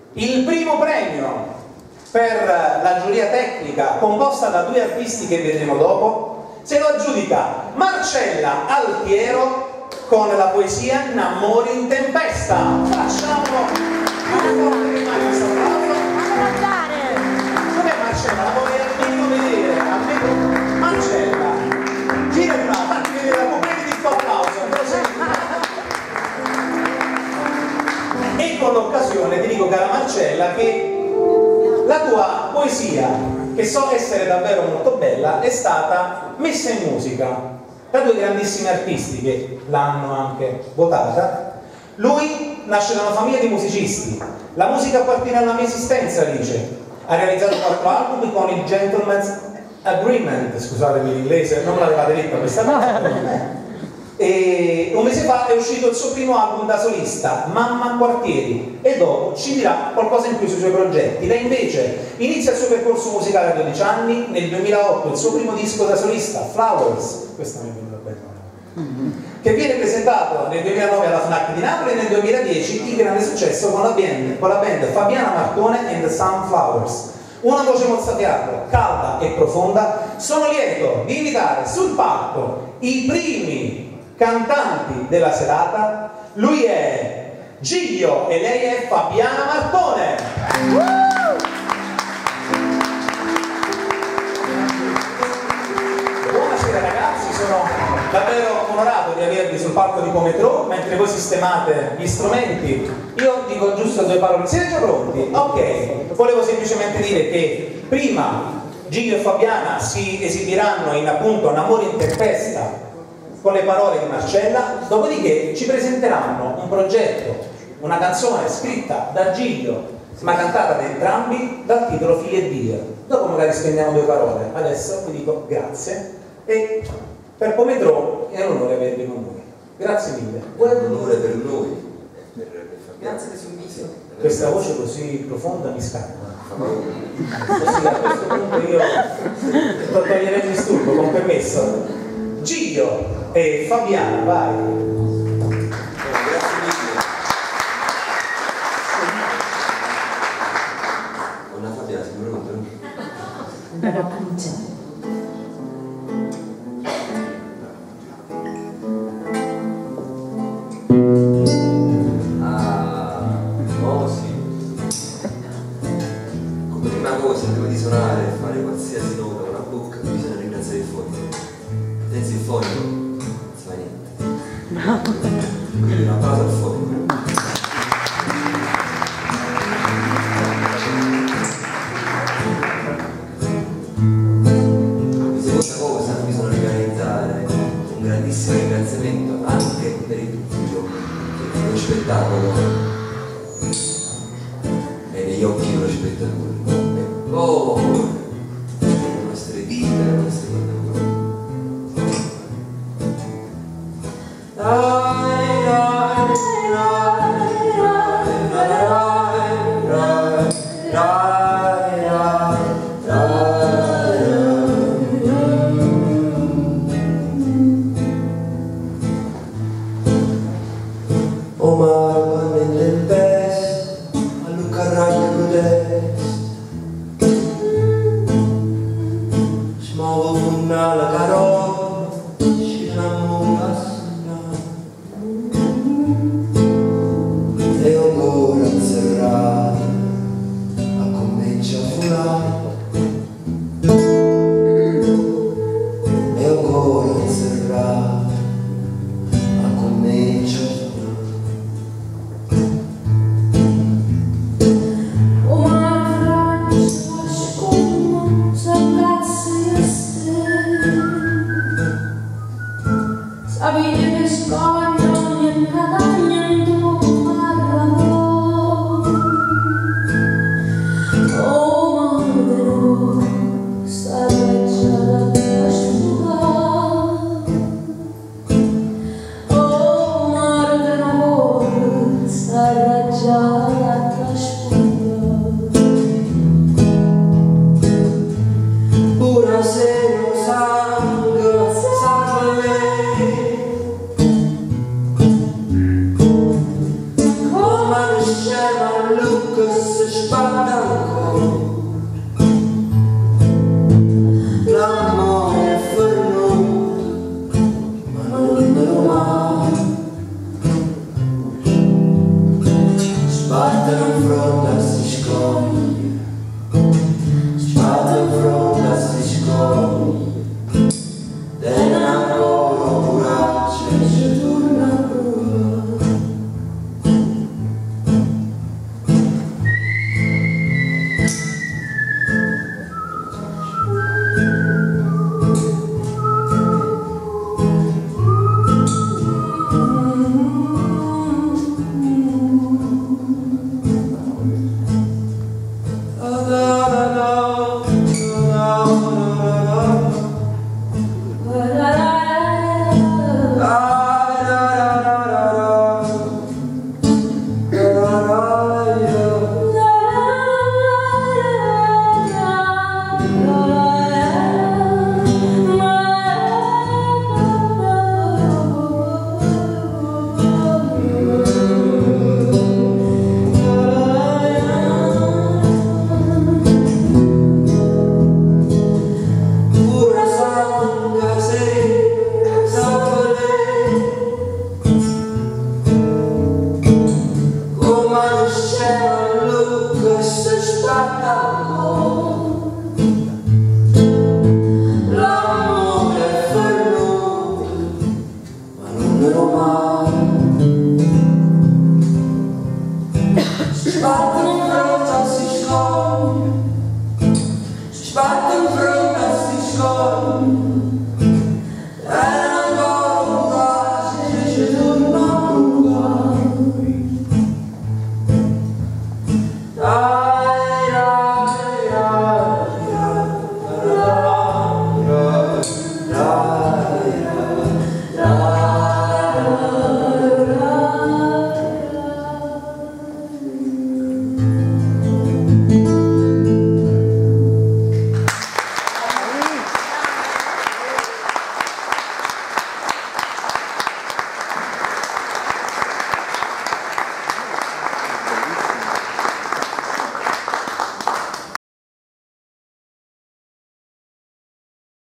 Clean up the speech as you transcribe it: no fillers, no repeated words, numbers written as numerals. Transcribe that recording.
Il primo premio per la giuria tecnica, composta da due artisti che vedremo dopo, se lo aggiudica Marcella Altiero con la poesia N'amore in tempesta. Facciamo un forte che mai questo applauso. Dov'è Marcella? La vorrei almeno vedere, almeno Marcella. Gira qua, fatti vedere la copertina di questo applauso. E con l'occasione ti dico, cara Marcella, che la tua poesia, che so essere davvero molto bella, è stata messa in musica da due grandissimi artisti che l'hanno anche votata. Lui nasce da una famiglia di musicisti, la musica appartiene alla mia esistenza, dice. Ha realizzato 4 album con il Gentleman's Agreement, scusatemi l'inglese, non me l'avevate detta questa cosa. E un mese fa è uscito il suo primo album da solista, Mamma Quartieri, e dopo ci dirà qualcosa in più sui suoi progetti. Lei invece inizia il suo percorso musicale a 12 anni, nel 2008 il suo primo disco da solista, Flowers, questa mi è venuta bene, che viene presentato nel 2009 alla FNAC di Napoli e nel 2010 di grande successo con la band Fabiana Martone and the Sunflowers. Una voce mozzafiato, calda e profonda. Sono lieto di invitare sul palco i primi cantanti della serata. Lui è Giglio e lei è Fabiana Martone. Buonasera ragazzi, sono davvero onorato di avervi sul palco di Cometro mentre voi sistemate gli strumenti. Io dico giusto 2 parole. Siete già pronti? Ok, volevo semplicemente dire che prima Giglio e Fabiana si esibiranno in appunto N'amore in tempesta con le parole di Marcella, dopodiché ci presenteranno un progetto, una canzone scritta da Giglio ma cantata da entrambi dal titolo Figli e Dio. Dopo magari spendiamo 2 parole. Adesso vi dico grazie e per Cometro è un onore avervi con noi. Grazie mille. È un onore per noi, per Fabiana. Questa voce così profonda mi scappa. Così a questo punto io toglierei il disturbo, con permesso. Giglio e Fabiana, vai. Grazie mille. Buona Fabiana, sei pronto? Prima di suonare e fare qualsiasi nota con la bocca bisogna ringraziare il fonico. Senza il fonico non si fa niente. Quindi un applauso al fonico. Questa cosa bisogna organizzare un grandissimo ringraziamento anche per il pubblico, che è lo spettacolo è negli occhi dello spettatore. Oh, le nostre vite, le nostre oh, ma nel best, a Luca Raggio la carola ci innamora e ancora serrata a comincia a fulare e ancora serrata a comincia a fulare.